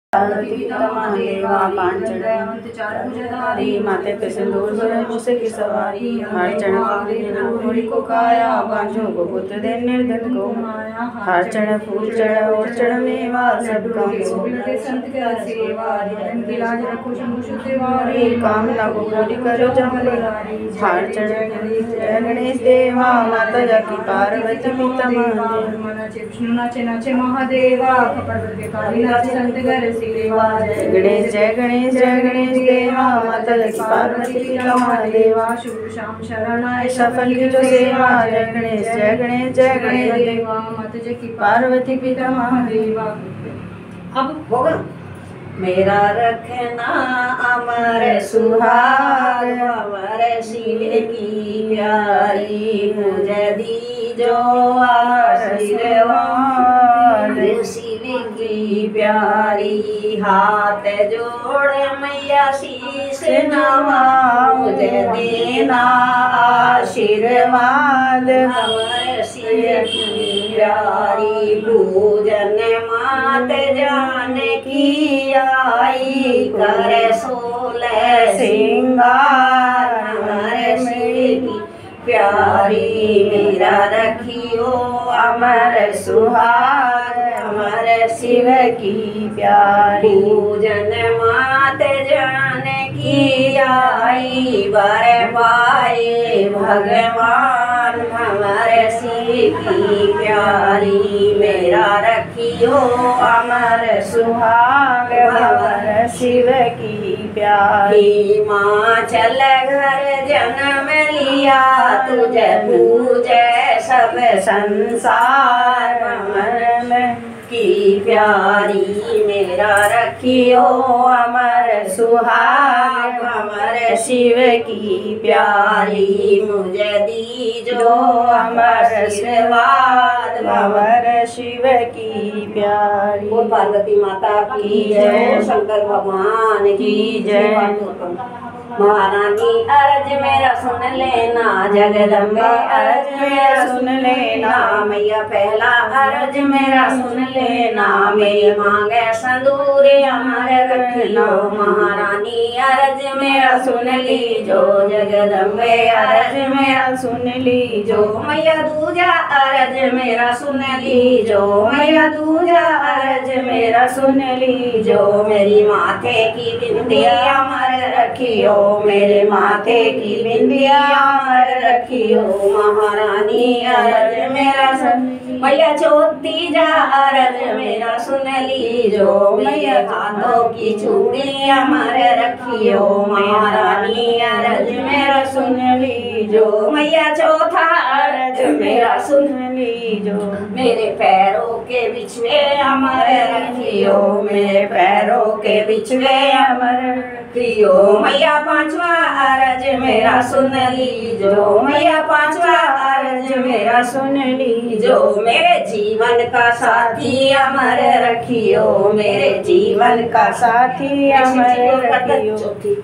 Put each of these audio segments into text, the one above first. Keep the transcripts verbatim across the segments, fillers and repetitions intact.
देवा पांचड़ी माथे पे सिंदूर भरे मूसे की सवारी हर चढ़ घोड़ी को काया बांझों को पुत्र दे निर्धन को हर चढ़ फूल चढ़ और चढ़ मेवा सब काम कामना को पूरी करो जमलारी हर चढ़ गणेश देवा माता जाकी पार्वती पिता नाचे नाचे महादेवा गणेश जय गणेश जय गणेश देवा माता की पार्वती पिता महादेवा शुभ शाम शरणाय सफल की जो सेवा जय गणेश जय गणेश जय गणेश देवा माता की पार्वती पिता महादेवा। अब होगा मेरा रखना अमर सुहाग अमर शिव की प्यारी मुझे दी जो आशीर्वाद शिव की प्यारी हाथ जोड़ मैया शीश नवा मुझे देना आशीर्वाद अमर शिव की प्यारी पूजन मात जान की आई कर सोलह सिंगार अमर शिव की प्यारी मेरा रखियो अमर सुहाग अमर शिव की प्यारी पूजन मात जान की आई बर पाए भगवान अमर शिव की प्यारी मेरा रखियो अमर सुहाग अमर शिव की प्यारी माँ चल घर जन्म लिया तुझे पूजे सब संसार अमर में की प्यारी मेरा रखियो अमर सुहाग अमर शिव की प्यारी मुझे दी जो अमर आशीर्वाद अमर शिव की प्यारी। बोल पार्वती माता की जय शंकर भगवान की जय। महारानी अर्ज मेरा सुन लेना जगदम्बे अर्ज मेरा सुन लेना मैया पहला अर्ज मेरा सुन लेना मेरी मांगे संदूर अमर रखना महारानी अर्ज मेरा सुन ली जो जगदम्बे अर्ज मेरा सुन ली जो मैया दूजा अर्ज मेरा सुन ली जो मैया दूजा अर्ज मेरा सुन ली जो मेरी माथे की बिंदिया अमर रखियो मेरे माथे की बिंदिया अमर रखियो महारानी अर्ज मेरा सुन मैया चौथी जा अर्ज मेरा सुन ली जो मैया हाथों की चूड़ी अमर रखियो महारानी अर्ज मेरा सुन ली जो मैया चौथा अर्ज मेरा सुन ली जो मेरे पैरों के बिछवे अमर रखियो मेरे पैरों के बिछवे अमर रखियो मैया पांचवा अर्ज मेरा सुन ली जो मैया पांचवा अर्ज मेरा सुन ली जो मेरे जीवन का साथी अमर रखियो मेरे जीवन का साथी अमर रखियो।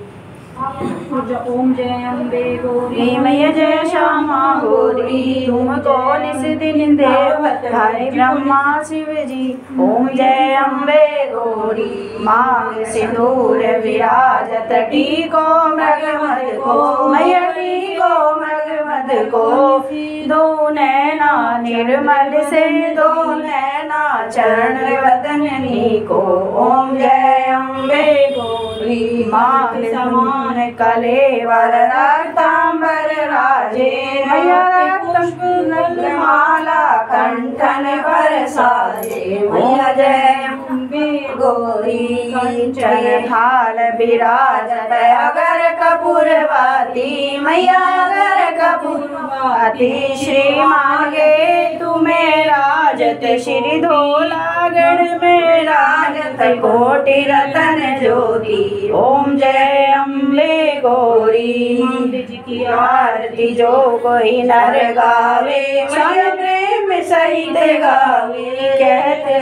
ओम जय अम्बे गौरी मैया जय श्यामा गौरी तुमको निस दिन देव हरे ब्रह्मा शिव जी। ओम जय अम्बे गौरी मांग सिंदूर विराजत टीको मृगमद को मैया टीको मृगमद को दो नैना निर्मल से दो नैना चरण वदननी को। ओम जय अम्बे गौरी मांग समान कलेवर रक्तांबर राजे मैया रक्त माला कंठन पर साजे मैया जय अम्बे गौरी कंचन थाल विराजत अगर कपूरवाती मैया अगर कपूरवाती श्री मांगे तुम्हें राजत श्री धोला गण में राजत कोटि रतन ज्योति। ओम जय अम्बे गौरी की आरती जो कोई नर गावे मैया प्रेम सहित गावे कहते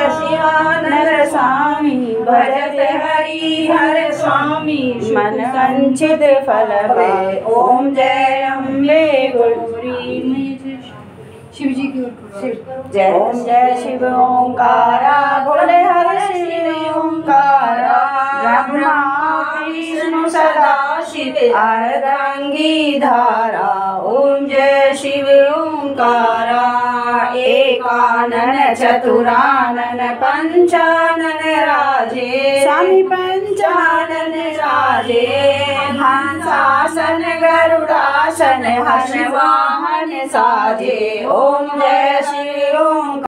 नर स्वामी भजत हरि हर स्वामी मन वंचित फल पाए। ओम जय अम्बे गौरी शिव जी की ओर जय ओम जय शिव ओंकारा बोले हर शिव ओंकार शिव अर्धांगी धारा ओम जय शिव ओंकारा एकानन चतुरानन पंचानन राजे स्वामी पंचानन राजे हंसासन गरुड़ासन हर्ष वाहन साजे ओम जय शिव ओंकारा।